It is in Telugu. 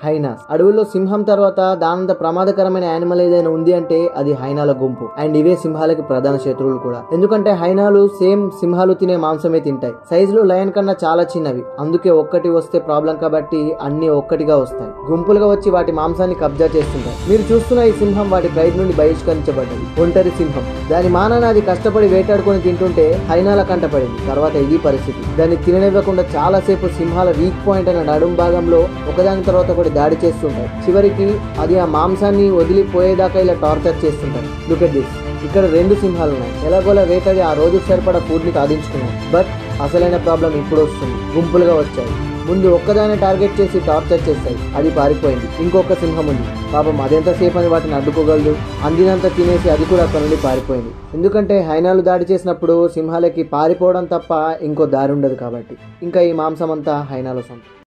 హైనాస్. అడవుల్లో సింహం తర్వాత దానంత ప్రమాదకరమైన యానిమల్ ఏదైనా ఉంది అంటే అది హైనాల గుంపు. అండ్ ఇవే సింహాలకి ప్రధాన శత్రువులు కూడా. ఎందుకంటే హైనాలు సేమ్ సింహాలు తినే మాంసమే తింటాయి. సైజులో లయన్ కన్నా చాలా చిన్నవి. అందుకే ఒక్కటి వస్తే ప్రాబ్లం కాబట్టి అన్ని ఒక్కటిగా వస్తాయి. గుంపులుగా వచ్చి వాటి మాంసాన్ని కబ్జా చేస్తుంటాయి. మీరు చూస్తున్న ఈ సింహం వాటి ప్రైడ్ నుండి బహిష్కరించబడ్డది. ఒంటరి సింహం. దాని మానాన అది కష్టపడి వేటాడుకొని తింటుంటే హైనాల కంటపడింది. తర్వాత ఇది పరిస్థితి. దాన్ని తిననివ్వకుండా చాలా సేపు సింహాల వీక్ పాయింట్ అనే నడుం భాగంలో ఒకదాని తర్వాత ఒకటి దాడి చేస్తుంటాయి. చివరికి అది ఆ మాంసాన్ని వదిలిపోయేదాకా ఇలా టార్చర్ చేస్తుంటాయి. Look at this. ఇక్కడ 2 సింహాలు ఉన్నాయి. ఎలాగోలా వేటాడి ఆ రోజుకు సరిపడా ఫుడ్ ని సాధించుకున్నాయి. బట్ అసలైన ప్రాబ్లం ఇప్పుడు వస్తుంది. గుంపులుగా వచ్చాయి. ముందు ఒక్కదాన్ని టార్గెట్ చేసి టార్చర్ చేస్తాయి. అది పారిపోయింది. ఇంకొక సింహం ఉంది. పాపం అదెంతసేపు అని వాటిని అడ్డుకోగలదు. అందినంత తినేసి అది కూడా అక్కడ నుండి పారిపోయింది. ఎందుకంటే హైనాలు దాడి చేసినప్పుడు సింహాలకి పారిపోవడం తప్ప ఇంకో దారి ఉండదు కాబట్టి. ఇంకా ఈ మాంసం అంతా హైనాల సొంతం.